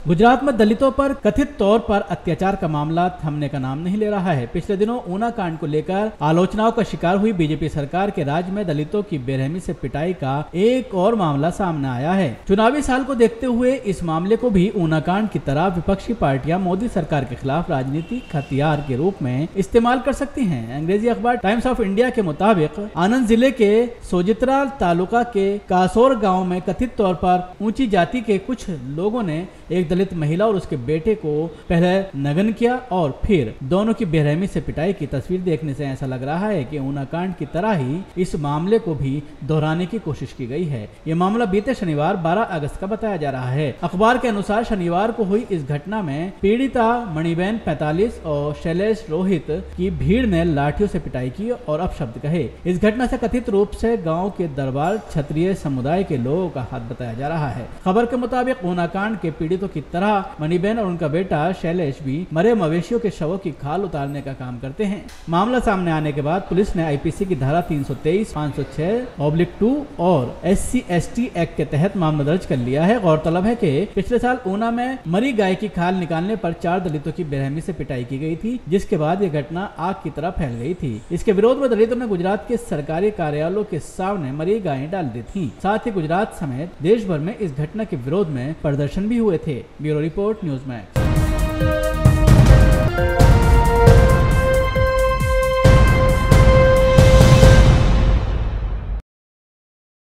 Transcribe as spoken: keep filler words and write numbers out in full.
गुजरात में दलितों पर कथित तौर पर अत्याचार का मामला थमने का नाम नहीं ले रहा है। पिछले दिनों ऊना कांड को लेकर आलोचनाओं का शिकार हुई बीजेपी सरकार के राज्य में दलितों की बेरहमी से पिटाई का एक और मामला सामने आया है। चुनावी साल को देखते हुए इस मामले को भी ऊना कांड की तरह विपक्षी पार्टियां मोदी सरकार के खिलाफ राजनीतिक हथियार के रूप में इस्तेमाल कर सकती हैं। अंग्रेजी अखबार टाइम्स ऑफ इंडिया के मुताबिक आनंद जिले के सोजित्रा तालुका के कासोर गाँव में कथित तौर पर ऊंची जाति के कुछ लोगों ने एक दलित महिला और उसके बेटे को पहले नग्न किया और फिर दोनों की बेरहमी से पिटाई की तस्वीर देखने से ऐसा लग रहा है कि ऊना कांड की तरह ही इस मामले को भी दोहराने की कोशिश की गई है। ये मामला बीते शनिवार बारह अगस्त का बताया जा रहा है। अखबार के अनुसार शनिवार को हुई इस घटना में पीड़िता मणिबेन पैंतालीस और शैलेश रोहित की भीड़ ने लाठियों से पिटाई की और अपशब्द कहे। इस घटना से कथित रूप से गाँव के दरबार क्षत्रिय समुदाय के लोगों का हाथ बताया जा रहा है। खबर के मुताबिक ऊना कांड के पीड़ितों की तरह मणिबेन और उनका बेटा शैलेश भी मरे मवेशियों के शवों की खाल उतारने का काम करते हैं। मामला सामने आने के बाद पुलिस ने आईपीसी की धारा तीन सौ तेईस, पाँच सौ छह ऑब्लिक टू और एससी एसटी एक्ट के तहत मामला दर्ज कर लिया है। गौरतलब है कि पिछले साल ऊना में मरी गाय की खाल निकालने पर चार दलितों की बेरहमी से पिटाई की गई थी, जिसके बाद यह घटना आग की तरह फैल गई थी। इसके विरोध में दलितों ने गुजरात के सरकारी कार्यालयों के सामने मरी गायें डाल दी थी। साथ ही गुजरात समेत देश भर में इस घटना के विरोध में प्रदर्शन भी हुए थे। Bureau report, News max.